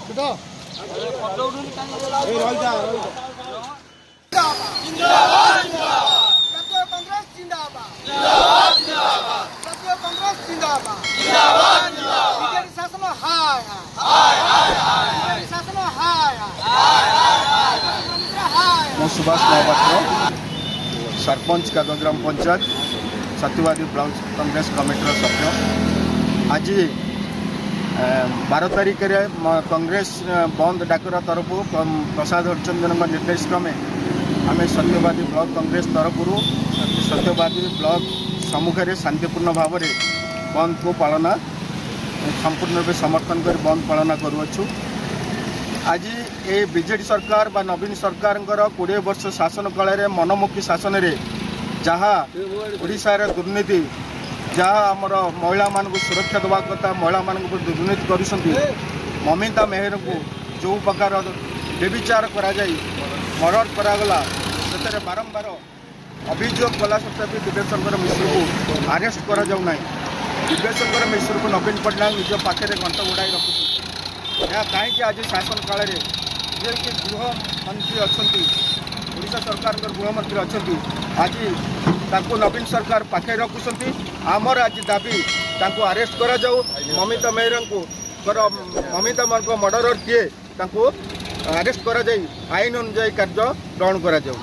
सुभाष महापात्र सरपंच कागजराम पंचायत सत्यवादी block Congress committee सभ्य। आज 12 तारिख में कांग्रेस बंद डाकर तरफ प्रसाद हरिचंदन निर्देश क्रमे आम सत्यवादी ब्लॉक कांग्रेस तरफ सत्यवादी ब्लॉक सम्मुख में शांतिपूर्ण भाव में बंद को पालना संपूर्ण रूप समर्थन कर बंद पालना करुछु। आज ये बीजेडी सरकार बा नवीन सरकार 20 वर्ष शासन काल मनमुखी शासन रे जहाँ ओडिशा रे दुर्नीति जहाँ आमर महिला मान सुरक्षा देवा कथा महिला मान दुर्नीति करुँच ममिता मेहर को जो प्रकार बेविचार मर्डर करागला से बारंबार अभियोग कला सत्वे भी दिव्यशंकर मिश्र को आरेस्ट करा जाऊ ना। दिव्यशंकर मिश्र को नवीन पट्टनायक निज पाखे घंट गुड़ाई रखुच्च यह कहीं आज शासन काल जे कि गृह मंत्री अच्छा ओडिशा सरकार गृहमंत्री अच्छा आज ताको नवीन सरकार पाखे रखुंट आमर आज दाबी ताको अरेस्ट करा जाऊ। ममिता मेहर को ममिता को मर्डर किए ताको अरेस्ट करा जाई आईन अनुजाई कार्य ग्रहण करा जाऊ।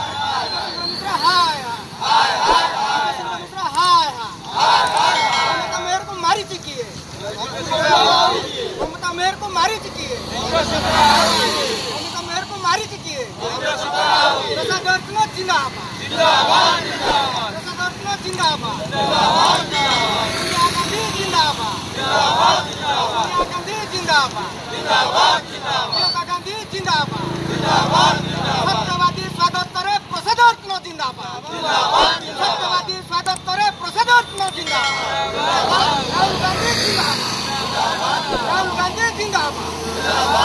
ममता मेहर को मारी चुकी है। ममता मेहर को मारी चुकी है। प्रसाद हरिचंदन जिंदाबाद प्रसाद हरिचंदन जिंदाबाद सोनिया गांधी जिंदाबाद सोनिया गांधी जिंदाबाद प्रियंका गांधी जिंदाबाद सत्यवादी स्वागत करे प्रसाद हरिचंदन जिंदाबाद सत्यवादी स्वागत करे प्रसाद हरिचंदन जिंदाबाद राहुल गांधी जिंदाबाद राहुल गांधी जिंदाबाद।